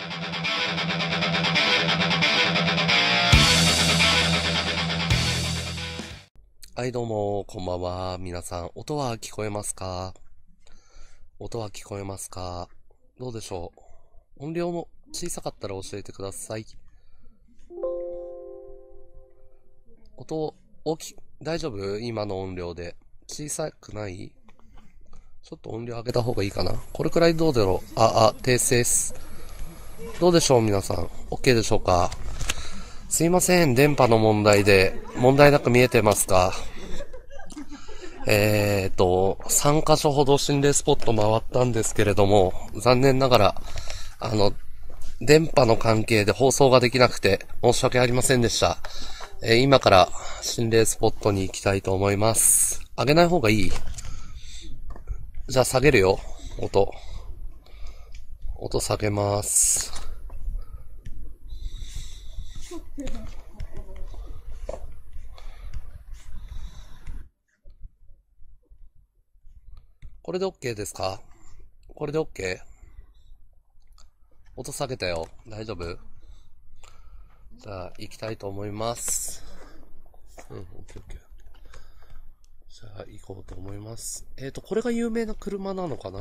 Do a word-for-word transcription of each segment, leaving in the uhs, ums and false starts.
はい、どうも、こんばんは。皆さん、音は聞こえますか？音は聞こえますか？どうでしょう？音量も小さかったら教えてください。音、大き、大丈夫？今の音量で。小さくない？ちょっと音量上げた方がいいかな。これくらいどうだろう？あ、あ、訂正です。どうでしょう皆さん。OK でしょうか？すいません、電波の問題で、問題なく見えてますか？えーと、さんカ所ほど心霊スポット回ったんですけれども、残念ながら、あの、電波の関係で放送ができなくて申し訳ありませんでした。えー、今から心霊スポットに行きたいと思います。上げない方がいい？じゃあ下げるよ、音。音下げます。これで OK ですか？これで OK？ 音下げたよ。大丈夫？じゃあ、行きたいと思います。うん、OK、OK。じゃあ、行こうと思います。えーと、これが有名な車なのかな？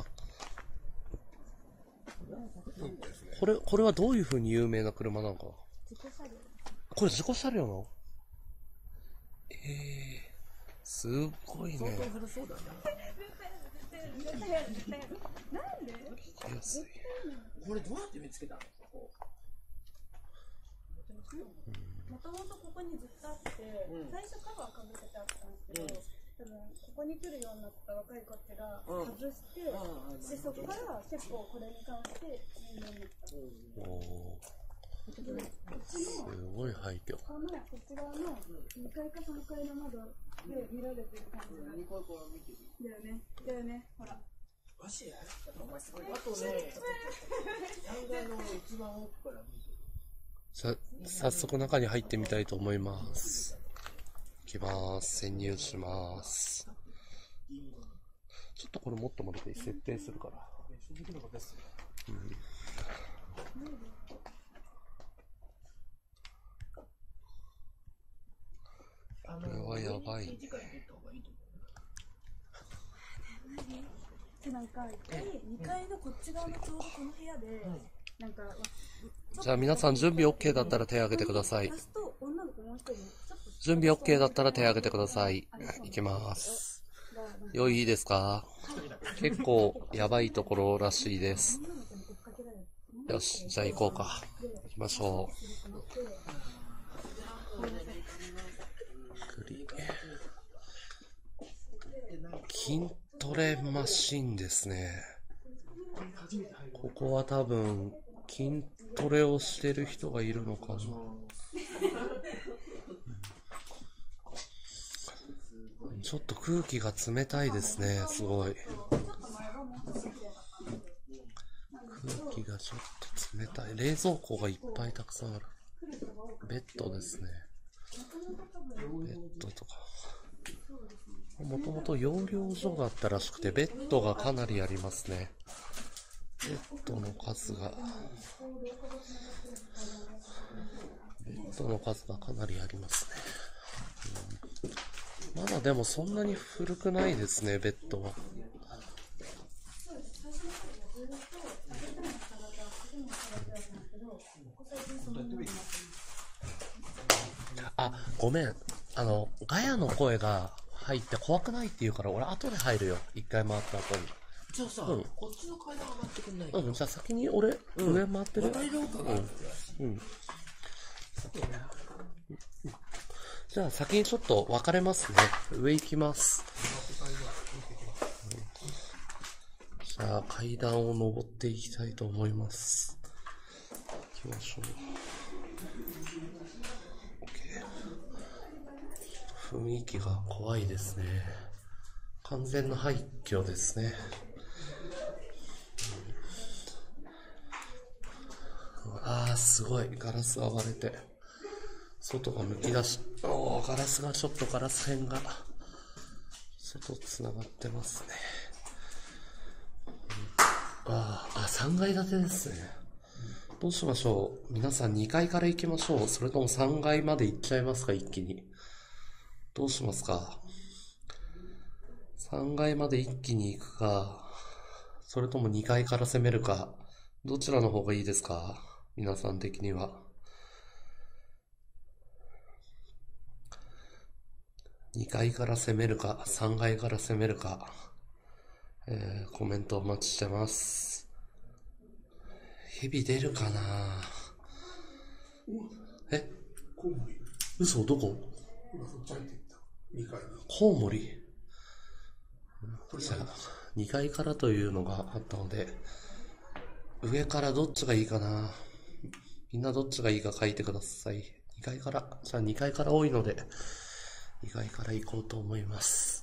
うん、これ、これはどういう風に有名な車なのか？これ自己車両なの？えー、すごいね。 なんで？これどうやって見つけたの？もともとここにずっとあって、最初カバーかぶせてあったんですけど、多分ここに来るようになった若い子たちが外して、でそこから結構これに関して有名になった。おすごい廃墟。 このこっち側のにかいかさんがいの窓で見られてる感じが。だよね、だよね、ほら。マジや？お前すごい。あとね、さんがいの一番奥から見てる。 さ、早速中に入ってみたいと思います。行きます。潜入します。ちょっとこれもっと待って、設定するから。うん、これはやばいね。 なんかにかいのこっち側のちょうどこの部屋で、なんかじゃあ皆さん準備 OK だったら手を挙げてください。準備 OK だったら手を挙げてください。いきます。用意いいですか？結構やばいところらしいです。よし、じゃあ行こうか。行きましょう。筋トレマシンですね。ここは多分筋トレをしてる人がいるのかな。ちょっと空気が冷たいですね。すごい空気がちょっと冷たい。冷蔵庫がいっぱいたくさんある。ベッドですね。ベッドとかもともと養療所だったらしくて、ベッドがかなりありますね。ベッドの数がベッドの数がかなりありますね、うん、まだでもそんなに古くないですね、ベッドは。あ、ごめん、あのガヤの声が入って怖くないって言うから、俺後で入るよ、一回回った後に。 じゃあさ、うん、こっちの階段上がってくんないか？ うん、じゃあ先に俺、うん、上回ってる。 渡り廊下があるんだよ。 うん。うん。じゃあ先にちょっと分かれますね。上行きます。じゃあ階段を登っていきたいと思います。行きましょう。OK。雰囲気が怖いですね。完全な廃墟ですね。あー、すごい。ガラスが割れて、外がむき出し、おー、ガラスがちょっとガラス片が、外つながってますね。あー、あ、さんがい建てですね。 どうしましょう。皆さんにかいから行きましょう。それともさんがいまで行っちゃいますか、一気に。どうしますか。さんがいまで一気に行くか、それともにかいから攻めるか、どちらの方がいいですか、皆さん的には。にかいから攻めるか、さんがいから攻めるか、えー、コメントお待ちしてます。ヘビ出るかな。え、嘘、どこ？コウモリ。じゃあにかいからというのがあったので、上からどっちがいいかな。みんなどっちがいいか書いてください。にかいから、じゃあにかいから多いのでにかいから行こうと思います。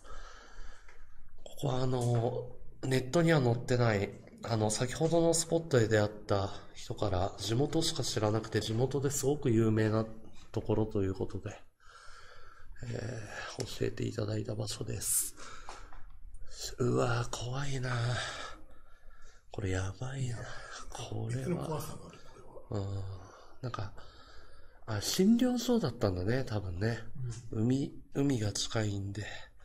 ここはあのネットには載ってない、あの先ほどのスポットで出会った人から地元しか知らなくて、地元ですごく有名なところということで、えー、教えていただいた場所です。うわー、怖いな。これやばいな。これはうん、なんかあ、診療所だったんだね、多分ね。うん、海海が近いんで、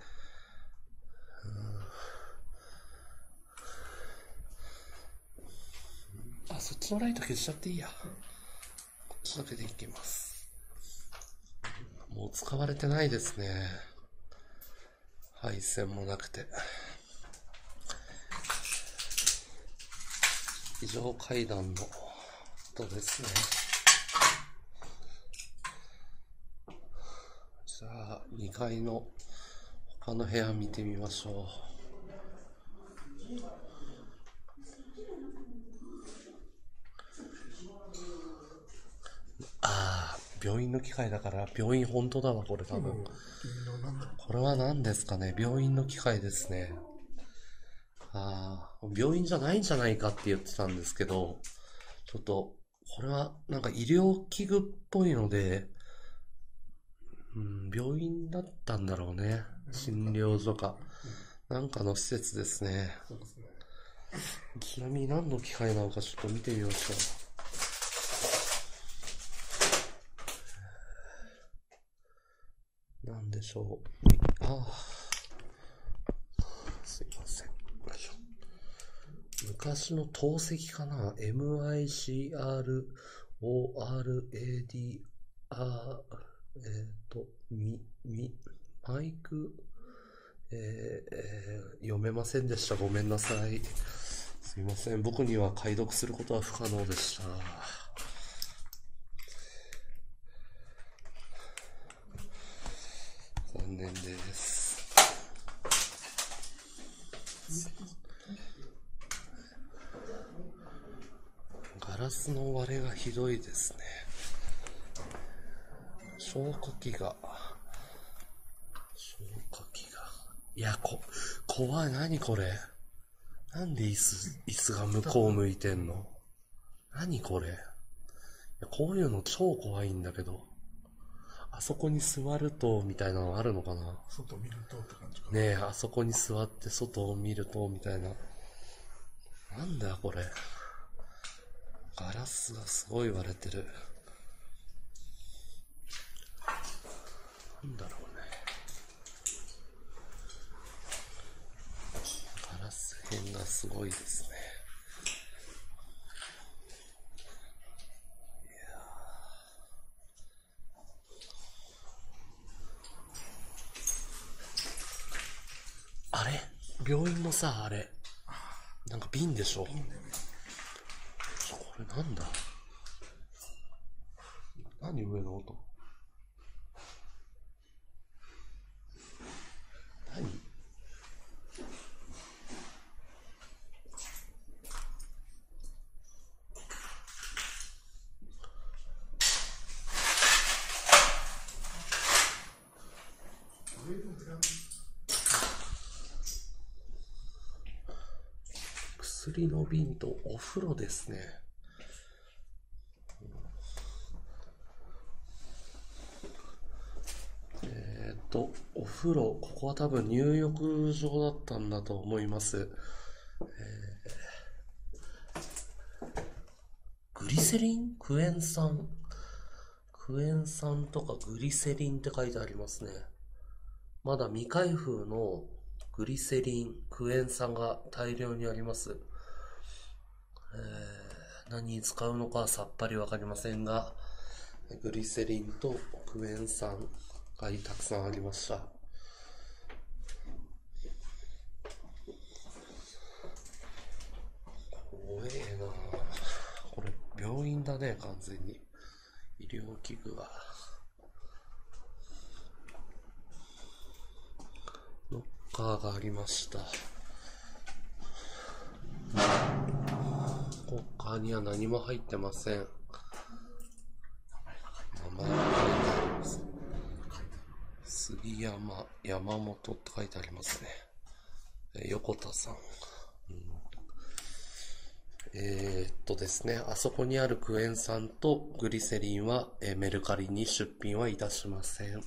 うん、あ、そっちのライト消しちゃっていいや。こっちだけでいきます。もう使われてないですね、配線もなくて。非常階段の音ですね。じゃあにかいの他の部屋見てみましょう。ああ、病院の機械だから、病院本当だわ、これ多分。これは何ですかね、病院の機械ですね。ああ、病院じゃないんじゃないかって言ってたんですけど、ちょっと、これはなんか医療器具っぽいので、うん、病院だったんだろうね。診療所か。なんかの施設ですね。ちなみに何の機械なのかちょっと見てみましょう。なんでしょう。ああ。すいません。昔の透析かな。エムアイシーアールオーアールエーディーアール、えっと、み、み、マイク、えーえー、読めませんでした。ごめんなさい。すいません。僕には解読することは不可能でした。残念です。ガラスの割れがひどいですね。消火器が消火器がいや、こ怖い。何これ。なんで椅子椅子が向こう向いてんの。何これ。いや、こういうの超怖いんだけど、あそこに座るとみたいなのあるのかな。 外見るとって感じか。 ねえ、あそこに座って外を見るとみたいな。なんだよこれ。ガラスがすごい割れてる。なんだろうね。ガラス片がすごいですね。いやあれ、病院のさ、あれなんか瓶でしょ。瓶だよね。これなんだ。何上の音。何。薬の瓶とお風呂ですね。えっと、お風呂、ここは多分入浴場だったんだと思います。えー、グリリセリンクエン酸。クエン酸とかグリセリンって書いてありますね。まだ未開封のグリセリン、クエン酸が大量にあります。えー、何に使うのかさっぱりわかりませんが、グリセリンとクエン酸がたくさんありました。怖えな。これ病院だね、完全に。医療器具が。ロッカーがありました。ロッカーには何も入ってません。名前が書いてあります。杉山、山本って書いてありますね。え横田さん。えー、っとですね、あそこにあるクエン酸とグリセリンは、えー、メルカリに出品はいたしません。はい、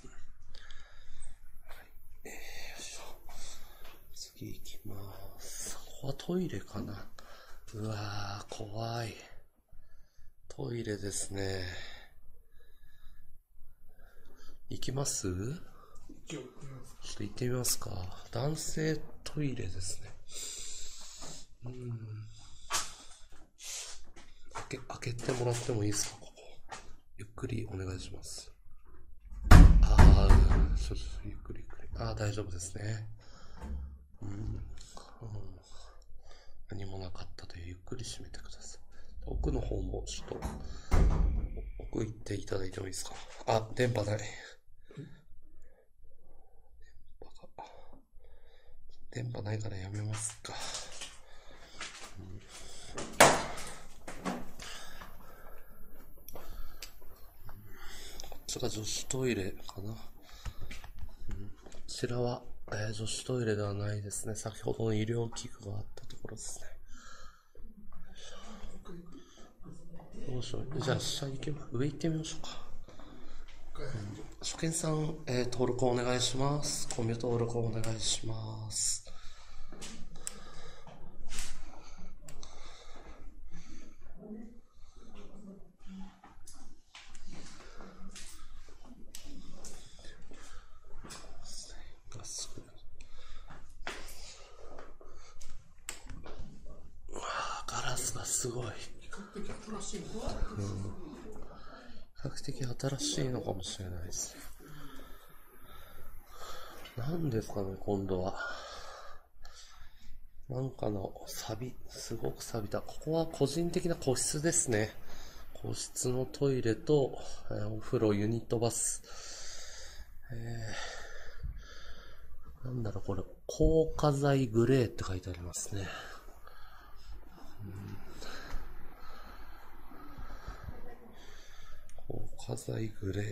えー、よいしょ。次行きます。ここはトイレかな。うわー、怖い。トイレですね。行きます？ちょっと行ってみますか。男性トイレですね。うーん。開け、開けてもらってもいいですか、ここ。ゆっくりお願いします。ああ、ちょっとゆっくりゆっくり。ああ、大丈夫ですね。うん、うん。何もなかったでゆっくり閉めてください。奥の方もちょっと、奥行っていただいてもいいですか。あ、電波ない。電波が。電波ないからやめますか。うんこちら女子トイレかな。うん、こちらは、えー、女子トイレではないですね。先ほどの医療器具があったところですね。どうしよう。じゃあ下行けば上行ってみましょうか。うん、初見さん、えー、登録お願いします。コミュ登録お願いします。すごい。比較的新しいのか、うん、比較的新しいのかもしれないですね。何ですかね、今度は。なんかの錆び、すごく錆びた。ここは個人的な個室ですね。個室のトイレと、えー、お風呂、ユニットバス。えー、なんだろう、これ、硬化剤グレーって書いてありますね。硬化剤グレー、うん、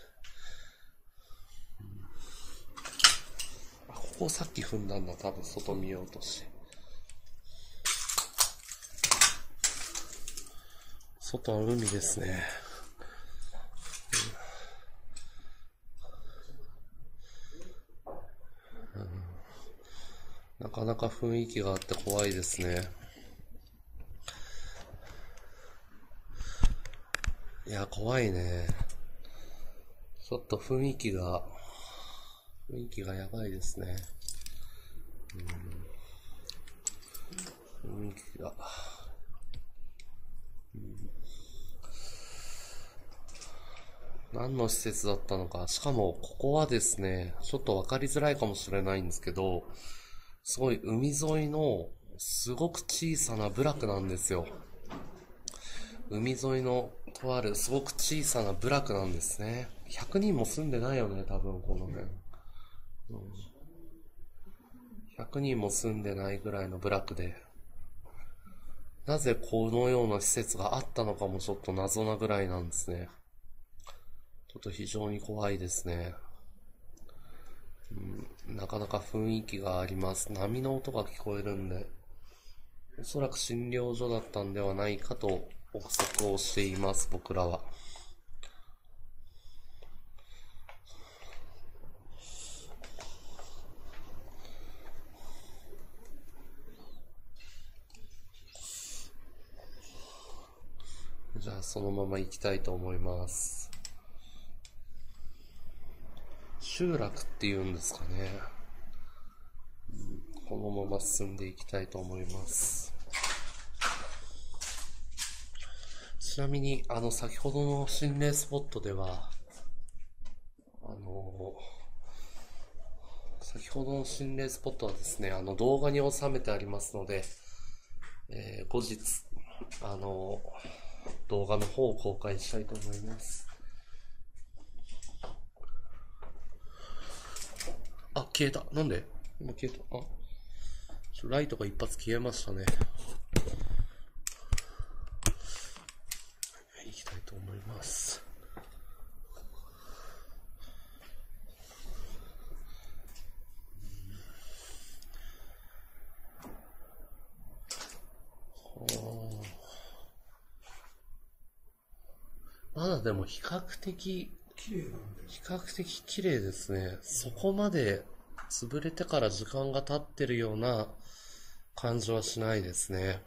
あ、ここさっき踏んだんだ、多分外見ようとして。外は海ですね、うんうん、なかなか雰囲気があって怖いですね。いや、怖いね。ちょっと雰囲気が、雰囲気がやばいですね。うん、雰囲気が、うん。何の施設だったのか。しかも、ここはですね、ちょっとわかりづらいかもしれないんですけど、すごい海沿いの、すごく小さな部落なんですよ。海沿いのとあるすごく小さな部落なんですね。ひゃくにんも住んでないよね、多分この辺、うん、ひゃくにんも住んでないぐらいの部落で、なぜこのような施設があったのかもちょっと謎なぐらいなんですね。ちょっと非常に怖いですね。うん、なかなか雰囲気があります。波の音が聞こえるんで、おそらく診療所だったんではないかと憶測をしています、僕らは。 じゃあそのまま行きたいと思います。集落っていうんですかね。このまま進んでいきたいと思います。ちなみに、あの、先ほどの心霊スポットでは、あの、先ほどの心霊スポットはですね、あの、動画に収めてありますので、えー、後日、あの、動画の方を公開したいと思います。あ、消えた。なんで？今消えた。あ、ライトが一発消えましたね。行きたいと思います。まだでも比較的綺麗なんで、比較的綺麗ですね。そこまで潰れてから時間が経ってるような感じはしないですね。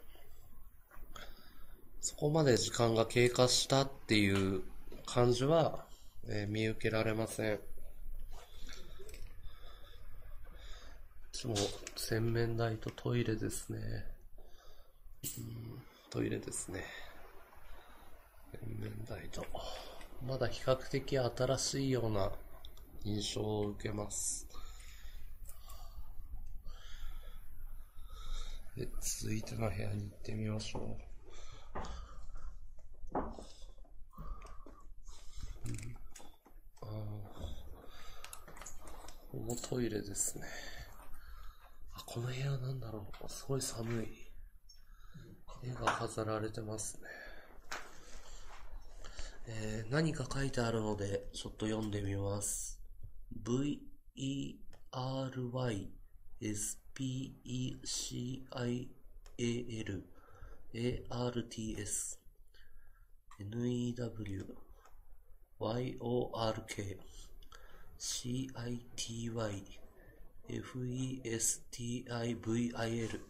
そこまで時間が経過したっていう感じは、えー、見受けられません。もう洗面台とトイレですね。うん、トイレですね。洗面台と。まだ比較的新しいような印象を受けます。で、続いての部屋に行ってみましょう。うん、ああ、このトイレですね。あ、この部屋なんだろう。すごい寒い。絵が飾られてますね。えー、何か書いてあるので、ちょっと読んでみます。ブイイーアールワイエスピーイーシーアイエーエルエーアールティーエスエヌイーダブリューワイオーアールケーシーアイティーワイエフイーエスティーアイブイアイエル。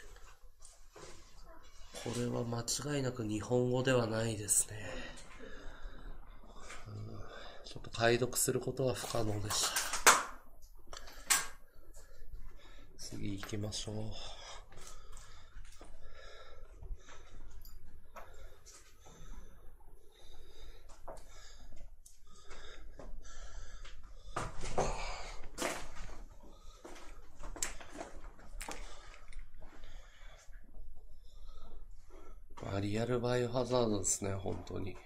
これは間違いなく日本語ではないですね。ちょっと解読することは不可能でした。次行きましょう。まあ、リアルバイオハザードですね、本当に。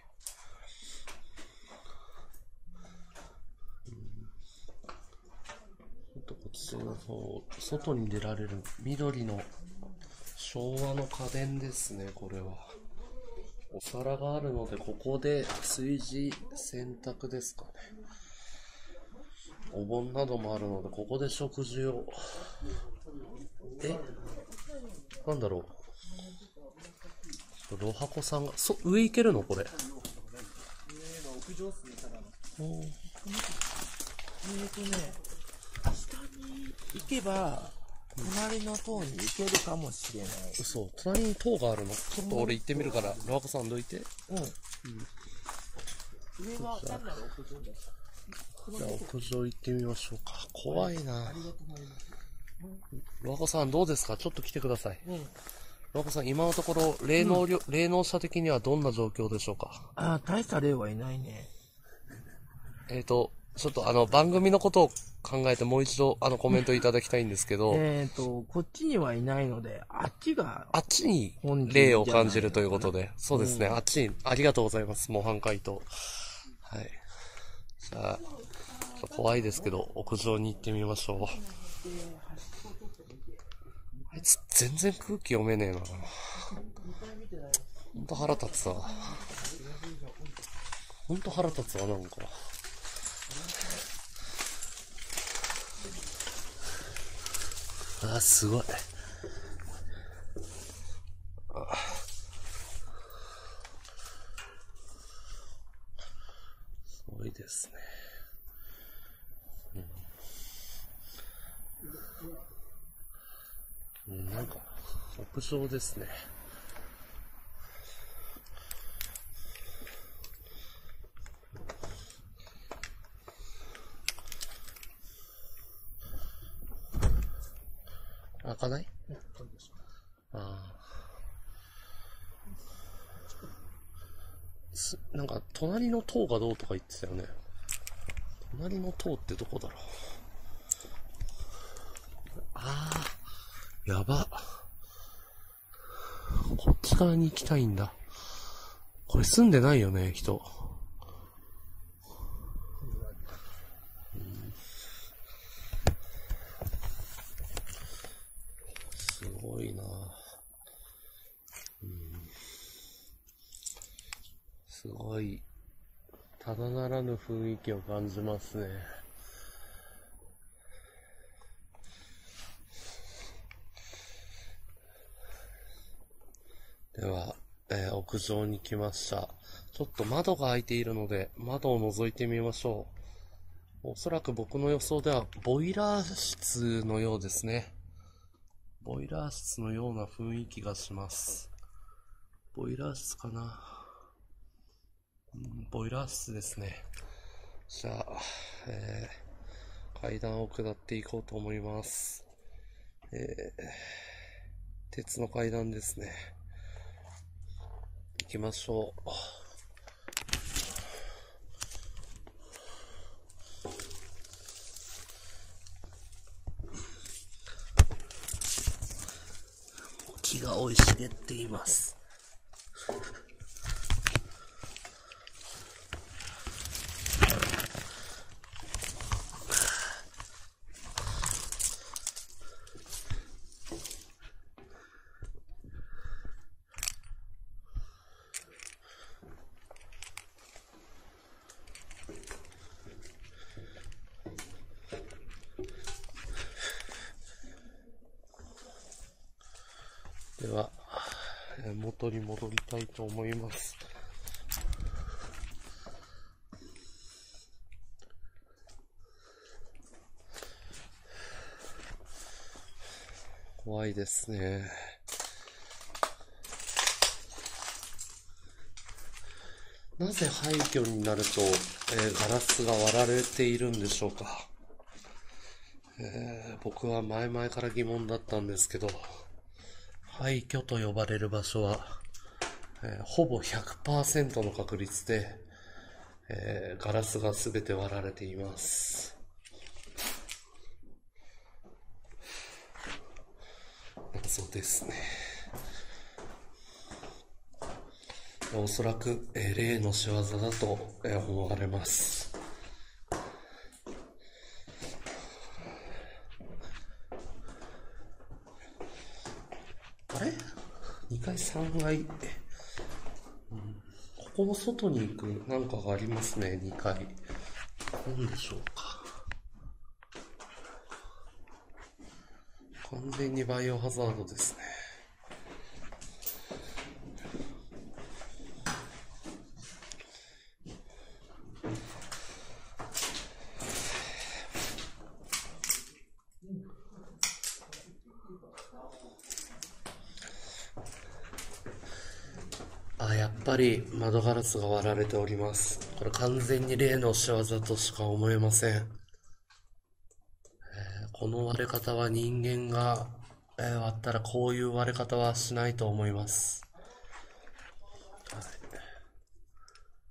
外に出られる緑の昭和の家電ですね。これはお皿があるので、ここで炊事洗濯ですかね。お盆などもあるので、ここで食事を。え、なんだろう。ロハコさんがそ上行けるのこれ。上の屋上室にただの。えっとね、下に行けば隣の塔に行けるかもしれない。嘘、隣に塔があるの？ちょっと俺行ってみるから、ロハコさんどいて。うん。うん、上は単なる屋上です。じゃあ屋上行ってみましょうか。怖いな。ロハコさんどうですか？ちょっと来てください。うん。ロハコさん、今のところ霊能、うん、霊能者的にはどんな状況でしょうか？ああ、大した霊はいないね。えっと、ちょっとあの番組のことを考えてもう一度あのコメントいただきたいんですけど。えっと、こっちにはいないので、あっちが。あっちに霊を感じるということで。そうですね、うん、あっちに、ありがとうございます。模範解答。はい。じゃあ、怖いですけど、屋上に行ってみましょう。あいつ全然空気読めねえな。ほんと腹立つわ。ほんと腹立つわ、なんか。あ、すごい。あ、すごいですね。うん、なんか屋上ですね。 開かない？ああ。なんか、隣の塔がどうとか言ってたよね。隣の塔ってどこだろう。ああ、やば。こっち側に行きたいんだ。これ住んでないよね、人。うん、すごいな。うん、すごい、ただならぬ雰囲気を感じますね。では、えー、屋上に来ました。ちょっと窓が開いているので、窓を覗いてみましょう。おそらく僕の予想では、ボイラー室のようですね。ボイラー室のような雰囲気がします。ボイラー室かな、うん、ボイラー室ですね。じゃあ、えー、階段を下っていこうと思います。えー、鉄の階段ですね。行きましょう。木が生い茂っています。では、元に戻りたいと思います。怖いですね。なぜ廃墟になると、えー、ガラスが割られているんでしょうか。えー、僕は前々から疑問だったんですけど、廃墟と呼ばれる場所は、えー、ほぼ ひゃくパーセント の確率で、えー、ガラスがすべて割られています。謎ですね。おそらく、えー、霊の仕業だと、えー、思われます。あれ ?に 階さんがい、うん、ここの外に行くなんかがありますね、にかい。何でしょうか。完全にバイオハザードですね。あ、やっぱり窓ガラスが割られております。これ完全に例の仕業としか思えません。えー、この割れ方は人間が、えー、割ったらこういう割れ方はしないと思います。はい、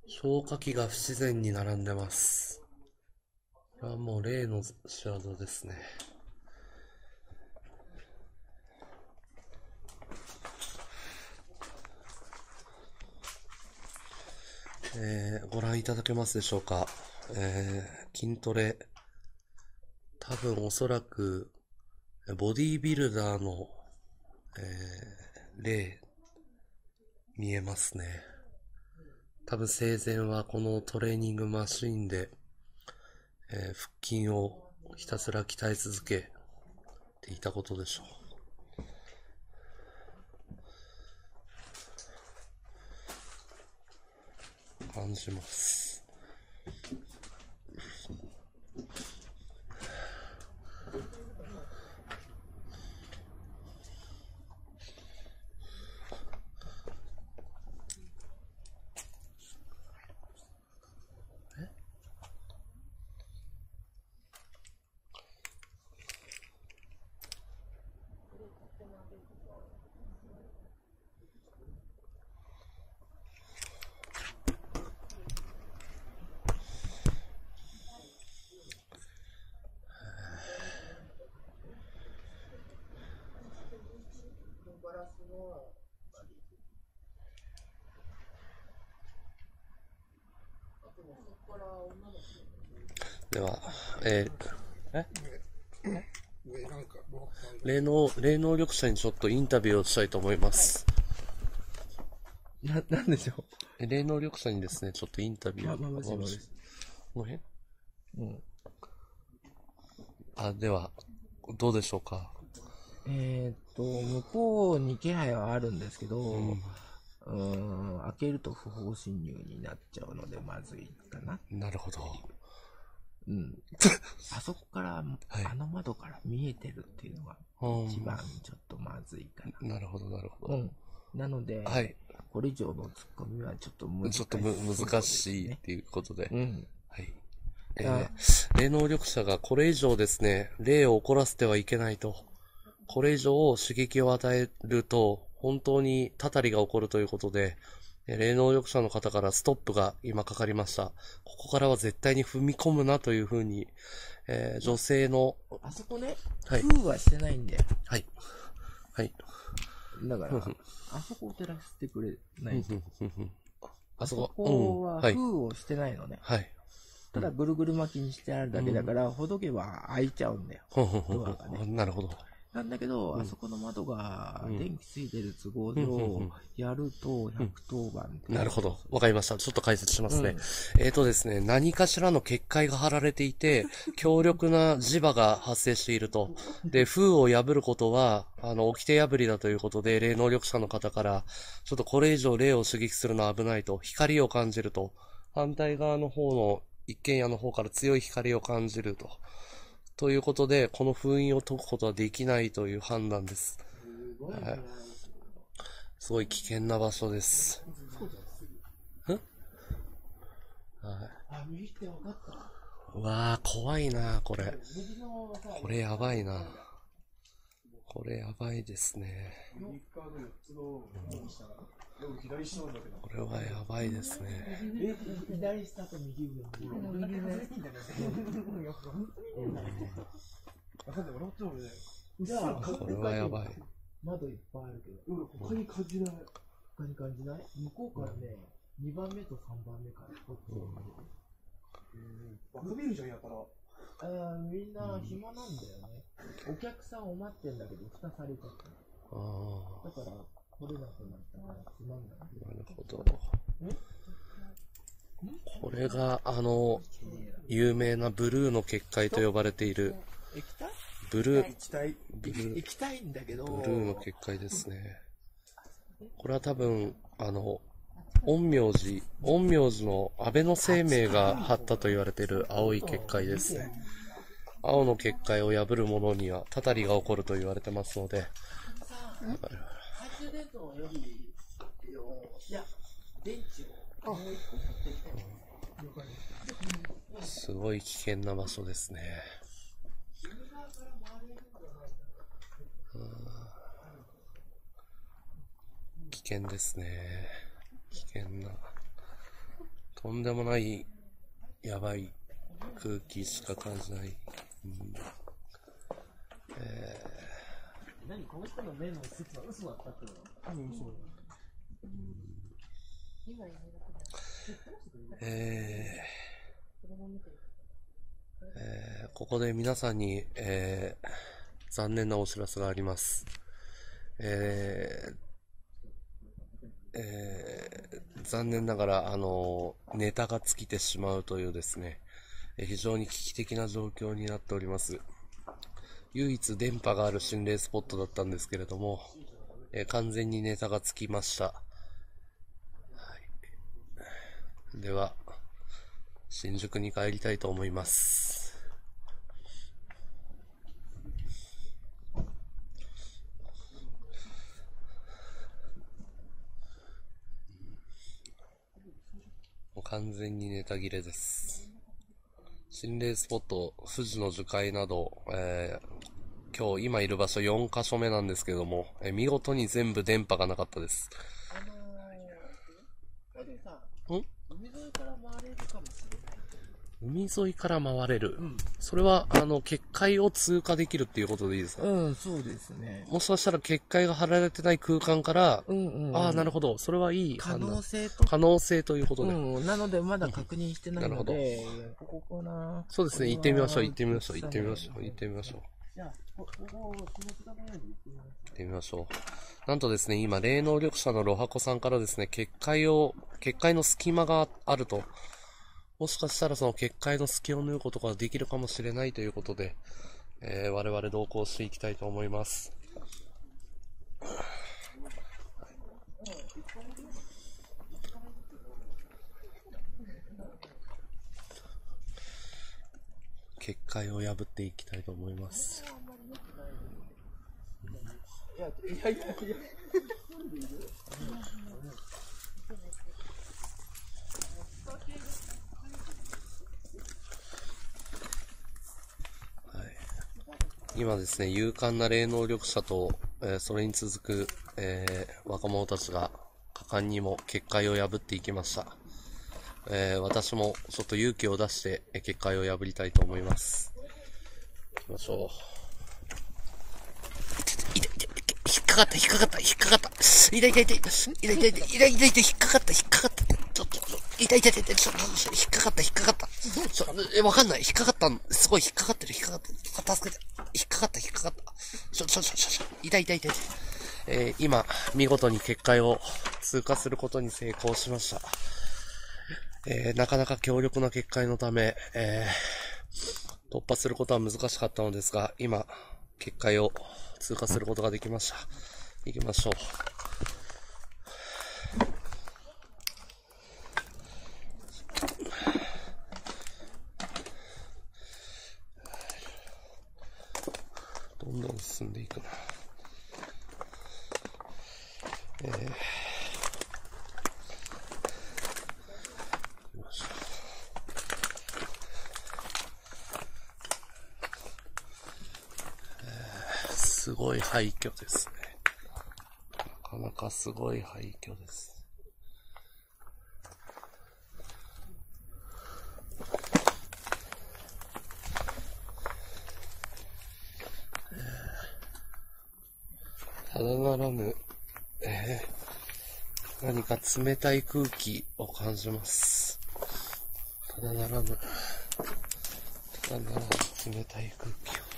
消火器が不自然に並んでます。これはもう例の仕業ですね。えー、ご覧いただけますでしょうか。えー、筋トレ。多分おそらく、ボディービルダーの、えー、例、見えますね。多分生前はこのトレーニングマシンで、えー、腹筋をひたすら鍛え続けていたことでしょう。感じます。え？ では、えー、え霊能、霊能力者にちょっとインタビューをしたいと思います。 な、なんでしょう霊能力者にですね、ちょっとインタビューを。 まあ、まあ、そうです。 この辺うん。 あ、では、どうでしょうか。 えー、っと、向こうに気配はあるんですけど、うん、うーん開けると不法侵入になっちゃうのでまずいかな。 なるほど。 うん。あそこから、はい、あの窓から見えてるっていうのが一番ちょっとまずいかな。 なるほど、なるほど。 うん。なので、はい、これ以上のツッコミはちょっと難しい、ね。ちょっとむ難しいっていうことで。 うん。 はい。えー、霊能力者がこれ以上ですね、霊を起こらせてはいけないと。これ以上刺激を与えると、本当にたたりが起こるということで、霊能力者の方からストップが今かかりました。ここからは絶対に踏み込むなというふうに、えー、女性の。 あそこね、はい、封はしてないんで。 はい。はい。 だから、あそこを照らしてくれないと。あそこは封をしてないのね。 はい。 ただぐるぐる巻きにしてあるだけだから、ほどけば開いちゃうんだよ。ドアがね。 なるほど。 なんだけど、うん、あそこの窓が電気ついてる都合上、やるとひゃくとおばんって、 うん。なるほど。わかりました。ちょっと解説しますね。うん、えっとですね、何かしらの結界が張られていて、強力な磁場が発生していると。で、封を破ることは、あの、掟破りだということで、霊能力者の方から、ちょっとこれ以上霊を刺激するのは危ないと、光を感じると。反対側の方の一軒家の方から強い光を感じると。ということで、この封印を解くことはできないという判断です。すごい、はい、すごい危険な場所です。ん？はい。 あ、右って分かった？ うわー、怖いな、これ。これやばいな。これやばいですね。これはやばいですね。 左下と右上。 これはやばい。 窓いっぱいあるけど。他に感じない。他に感じない？向こうからね、にばんめとさんばんめからこっちを。 バカ見るじゃんやから。 ああ、みんな暇なんだよね。お客さんを待ってんだけど、蓋されちゃった。ああ。だから、来れなくなったからつまんない。 なるほど。これが、あの、有名なブルーの結界と呼ばれている、 液体？ ブルー、 液体ブルー、液体んだけど、 ブルーの結界ですね。これは多分、あの、陰陽師、陰陽師の安倍の生命が張ったと言われている青い結界ですね。青の結界を破る者にはたたりが起こると言われてますので。 懐中電灯より、いや、電池をもう一個買ってきて。 すごい危険な場所ですね。危険ですね。危険な。とんでもない、やばい空気しか感じない。うん、えー、何この人の目の説は嘘だったってこと？多分嘘だ。 えーえー、ここで皆さんに、えー、残念なお知らせがあります。えーえー、残念ながら、あの、ネタが尽きてしまうというですね、非常に危機的な状況になっております。唯一電波がある心霊スポットだったんですけれども、えー、完全にネタが尽きました。はい、では、新宿に帰りたいと思います。もう完全にネタ切れです。心霊スポット、富士の樹海など、えー、 今日今いる場所よんかしょめなんですけども、え見事に全部電波がなかったです。 あのー、おじさん、 ん海沿いから回れるかもしれない。 海沿いから回れる。 うん。 それは、あの、結界を通過できるっていうことでいいですか？ うん、そうですね。 もしかしたら結界が張られてない空間から、 うんうん、うん。 ああ、なるほど。それはいい可判断。 能性と。 可能性ということで。 うん、なのでまだ確認してないので、 うん、なるここかな。 そうですね。行ってみましょう、行ってみましょう、行ってみましょう、行ってみましょう。 じゃあ、ここ、この下のように行ってみましょう。 行ってみましょう。なんとですね、今、霊能力者のロハコさんからですね、結界を、結界の隙間があると。もしかしたらその結界の隙を縫うことができるかもしれないということで、えー、我々同行していきたいと思います。結界を破っていきたいと思います。 いや、いやいやいや。 今ですね、勇敢な霊能力者と、えー、それに続く、えー、若者たちが果敢にも結界を破っていきました。えー、私もちょっと勇気を出して、えー、結界を破りたいと思います。行きましょう。いたいたいた、引っかかった、引っかかった、引っかかった。いたいたいた、いたいたいた、いたいたいた、引っかかった、引っかかった。ちょっと、いたいたいた、ちょっと、引っかかった、引っかかった。ちょ、え、わかんない。引っかかったの。すごい引っかかってる、引っかかってる。助けて。引っかかった、引っかかった。ちょ、ちょ、ちょ、ちょ、いたいたいたいた。えー、今、見事に結界を通過することに成功しました。えー、なかなか強力な結界のため、えー、突破することは難しかったのですが、今、結界を通過することができました。行きましょう。どんどん進んでいくな。えー、えー、すごい廃墟ですね。なかなかすごい廃墟です。ただならぬ、えー、何か冷たい空気を感じます。ただならぬ、ただならぬ冷たい空気を。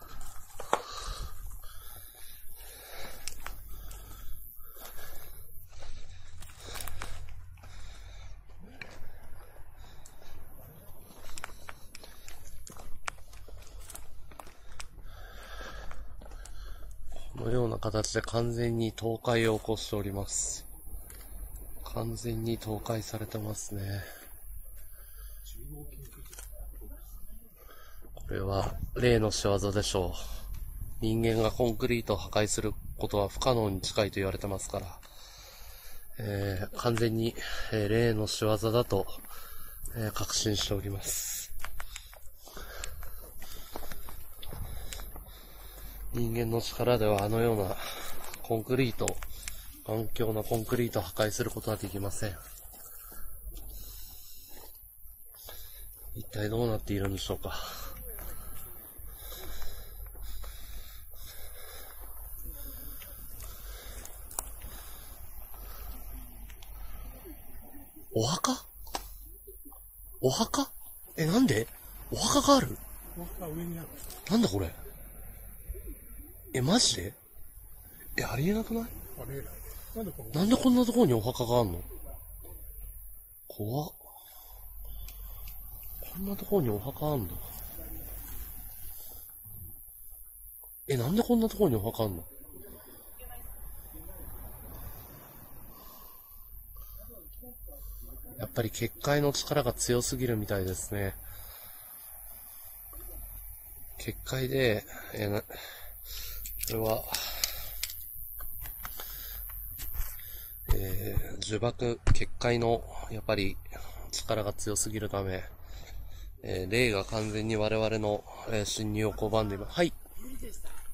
このような形で完全に倒壊を起こしております。完全に倒壊されてますね。これは霊の仕業でしょう。人間がコンクリートを破壊することは不可能に近いと言われてますから、えー、完全に、えー、霊の仕業だと、えー、確信しております。人間の力ではあのようなコンクリート、頑強なコンクリートを破壊することはできません。一体どうなっているんでしょうか。お墓？お墓？え、なんで？お墓がある？ お墓上にある。 なんだこれ？え、マジで？え、ありえなくない？ ありえない。なんでこなんでこんなところにお墓があんの？怖っ。こんなところにお墓あんの？え、なんでこんなところにお墓あんの？やっぱり結界の力が強すぎるみたいですね。結界で、えー、な、これは、えー、呪縛、結界の、やっぱり、力が強すぎるため、えー、霊が完全に我々の、えー、侵入を拒んでいます。はい。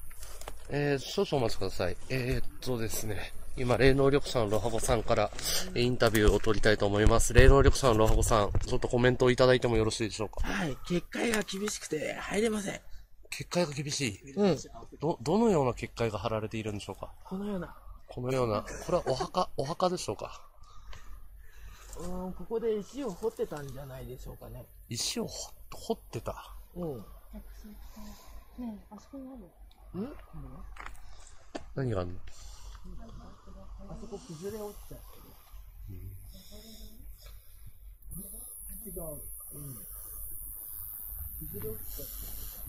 えー、少々お待ちください。えー、っとですね。今、霊能力者のロハボさんからインタビューを取りたいと思います。霊能力者のロハボさん、ちょっとコメントをいただいてもよろしいでしょうか。 はい、結界が厳しくて入れません。 結界が厳しい。 うん。 ど、どのような結界が張られているんでしょうか。 このような。 このような、これはお墓、お墓でしょうか。 うーん、ここで石を掘ってたんじゃないでしょうかね。 石を掘掘ってた。 うん。 ねえ、あそこにある。 ん何があるの？ あそこ崩れ落ちちゃってる。違う。うん。崩れ落ちちゃって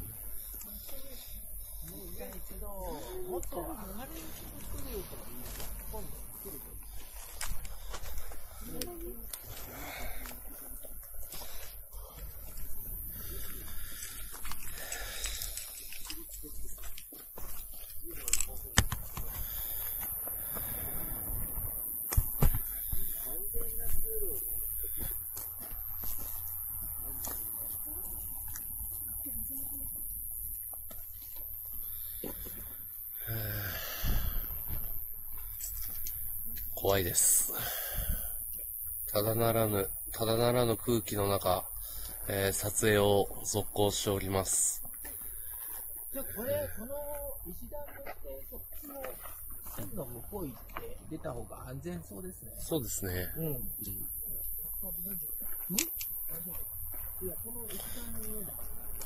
る。もう一回一度、もっと明るい作るといい。今度作ると。 怖いです。ただならぬ、ただならぬ空気の中、えー、撮影を続行しております。 じゃあこれ、この石段乗ってそっちの線の向こう行って出た方が安全そうですね。 そうですね。 うん。うん。 うん、 いや、この石段の上だ。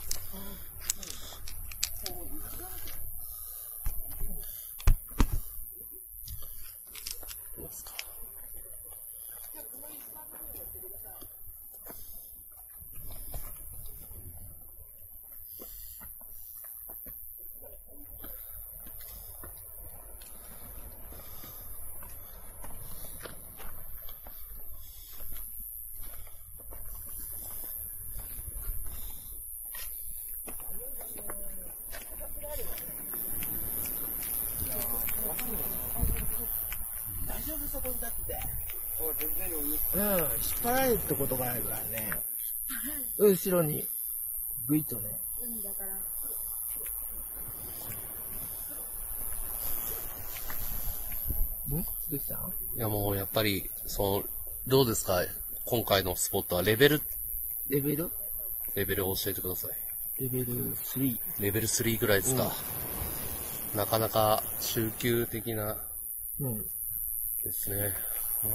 どうですか。 大丈夫そこに立ってて。うん、引っ張られるってことがあるからね。後ろに、ぐいっとね。 海だから。 んどうしたの？ いやもうやっぱり、その、どうですか今回のスポットはレベル、 レベルレベルを教えてください。 レベルスリー。 レベルスリーぐらいですか。うん、なかなか中級的な、 うん。 ですね。うん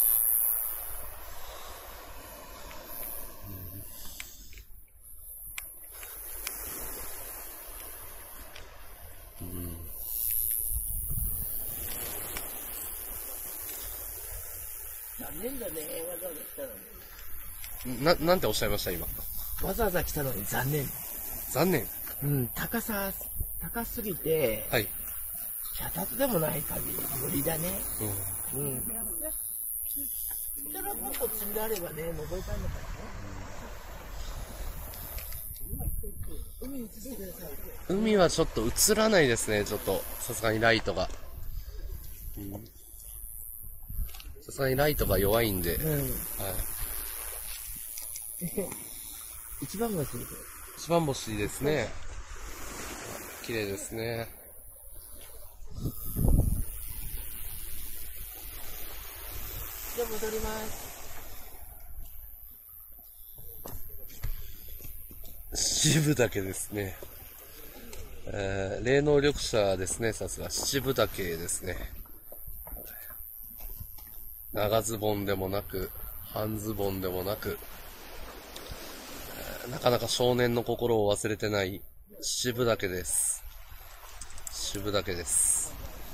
残念だね、わざわざ来たのに。 な、なんておっしゃいました今。 わざわざ来たのに残念。 残念。 うん、高さ、高すぎて、 はい。 脚立でもない限り無理だね。 うん。 うん。そしたらもっと積んであればね、登りたいのかな。海映してください。 海はちょっと映らないですね、ちょっと。さすがにライトが。さすがにライトが弱いんで。 うん。 はい。 一番星です。 一番星ですね。綺麗ですね。 じゃあ戻ります。 七分岳ですね。えー、霊能力者ですね、さすが。七分岳ですね。長ズボンでもなく、半ズボンでもなく、えーなかなか少年の心を忘れてない七分岳です。七分岳です。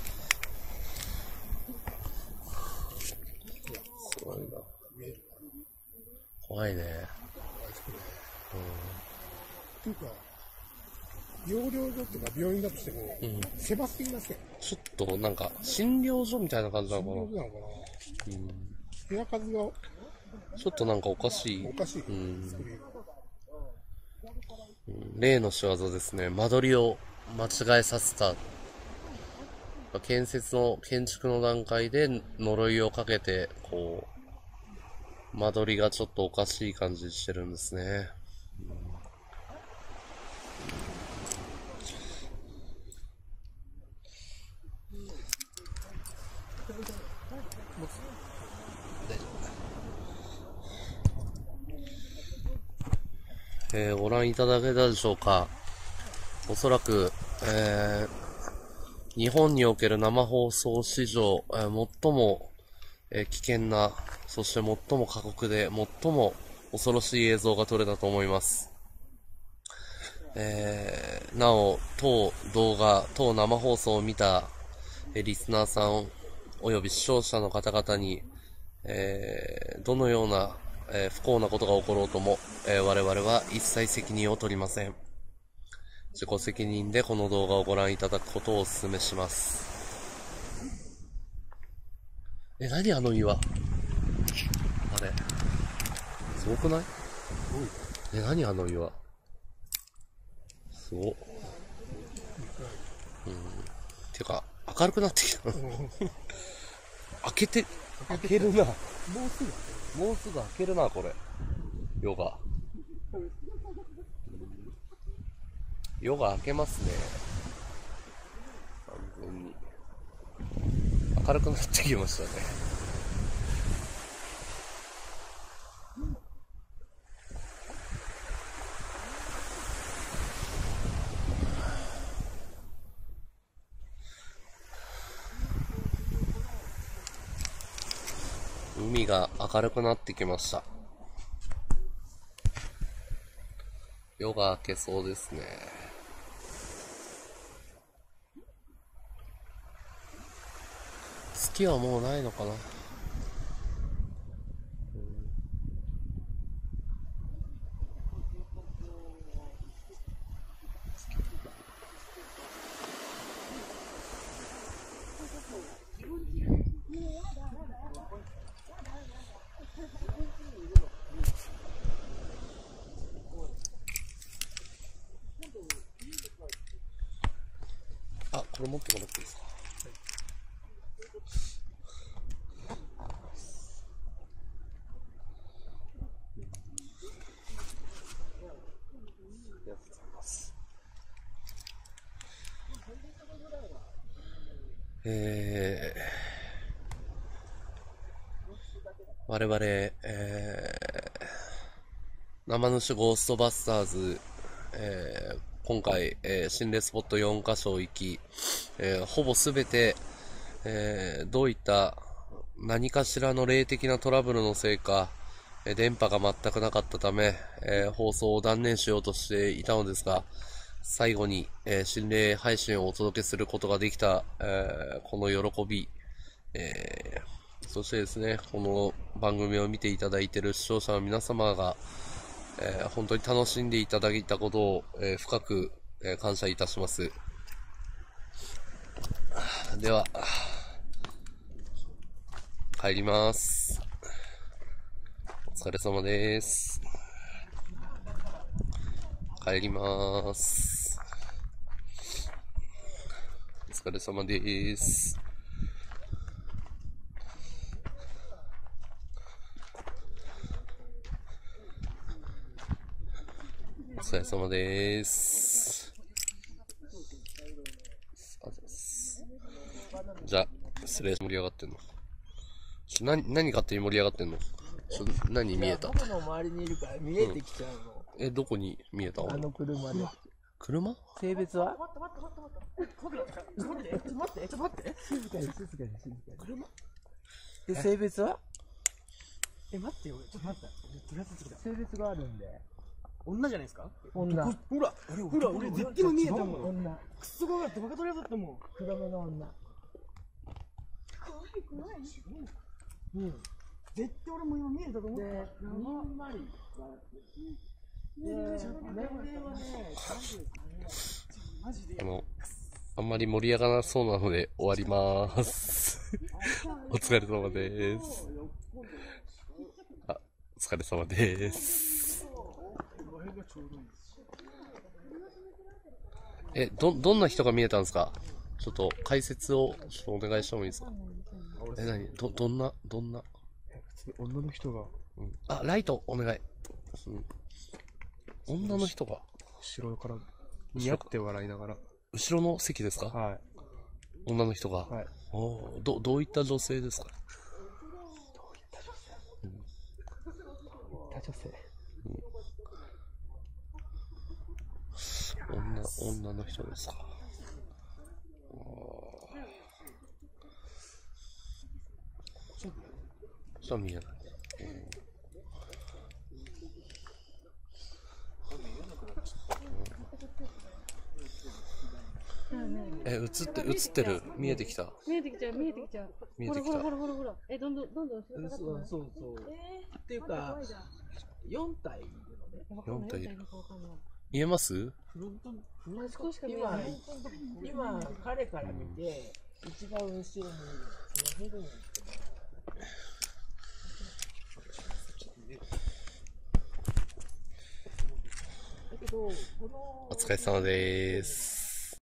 すごいな。怖いね。 っていうか、療養所っていうか病院だとしても、 うん狭すぎません。 ちょっとなんか診療所みたいな感じなのかな。 療所なのかな。 うん部屋数がちょっとなんかおかしい。 おかしい。 うん作りうん例の仕業ですね。間取りを間違えさせた。建設の、建築の段階で呪いをかけて、こう、間取りがちょっとおかしい感じしてるんですね。 えー、ご覧いただけたでしょうか。おそらく、えー、日本における生放送史上、えー、最も、えー、危険な、そして最も過酷で、最も恐ろしい映像が撮れたと思います。えー、なお、当動画、当生放送を見た、えー、リスナーさんおよび視聴者の方々に、えー、どのような、えー、不幸なことが起ころうとも、えー、我々は一切責任を取りません。自己責任でこの動画をご覧いただくことをお勧めします。え、何あの岩。あれ。すごくない？え、何あの岩。すごっ。うん。てか、明るくなってきた。開けて、開けるな。もうすぐ、もうすぐ開けるな、これ。ヨガ。夜が明けますね。完全に。明るくなってきましたね。海が明るくなってきました。夜が明けそうですね。月はもうないのかな。あ、これ持ってもらっていいですか。えー、我々、えー、生主ゴーストバスターズ、えー、今回、えー、心霊スポットよんカ所行き、えー、ほぼすべて、えー、どういった何かしらの霊的なトラブルのせいか、えー、電波が全くなかったため、えー、放送を断念しようとしていたのですが、最後に、えー、心霊配信をお届けすることができた、えー、この喜び、えー、そしてですね、この番組を見ていただいている視聴者の皆様が、えー、本当に楽しんでいただいたことを、えー、深く、えー、感謝いたします。では、帰ります。お疲れ様です。帰ります。お疲れ様です。お疲れ様です。じゃあ、失礼、盛り上がってんの。何、何勝手に盛り上がってんの？ちょ何見えた？ 僕の周りにいるから見えてきちゃうの。 うん、え、どこに見えたの？ あの車で。 車？ 性別は？ 待って待って待って待って待って待ってちょっと待って、 静かに静かに静かに。車？で、性別は？ え、待ってよ、ちょっと待ってとりあえず来た。 性別があるんで。 女じゃないですか？ 女。 ほら、ほら、俺絶対見えたもん。 女。 クソ怖かった、バカ取りだったもん。 黒目の女。 怖い怖い。うん。絶対俺も今見えたと思った。で、にんまり。で、年齢はね、マジで。 あの、あんまり盛り上がらなそうなので終わりまーす。お疲れ様です。あ、お疲れ様です。え、ど、どんな人が見えたんですか？ちょっと解説をちょっとお願いしてもいいですか？え、何ど、どんな、どんな女の人が、 うん、あ、ライトお願い。うん、女の人が後ろから似合って笑いながら。 後ろの席ですか？ はい。 女の人が。 はい。 おど、どういった女性ですか？ どういった女性？うん、いった女性。 す。 女の人ですか。ちょっと見えない。え、映って、映ってる。見えてきた。 見えてきちゃう、見えてきちゃう。 見えてきた。 ほらほらほらほら。え、どんどん、どんどん後ろかかってそうないそうそう。 えー、 っていうか、よん体いるのね。 よん体いるわかんない。 見えますフロント、フロント少しか見えない今、今、彼から見て、一番後ろにいる、そのヘルメットが。だけど、この、 お疲れ様でーす。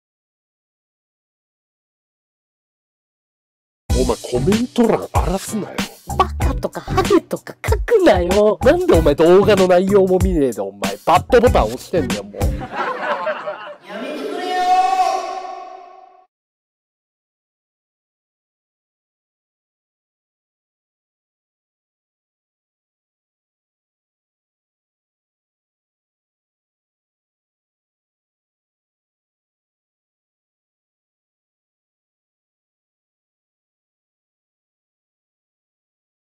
お前コメント欄荒らすなよ。 バカとかハゲとか書くなよ。 なんでお前動画の内容も見ねえでお前バッドボタン押してんだよもう。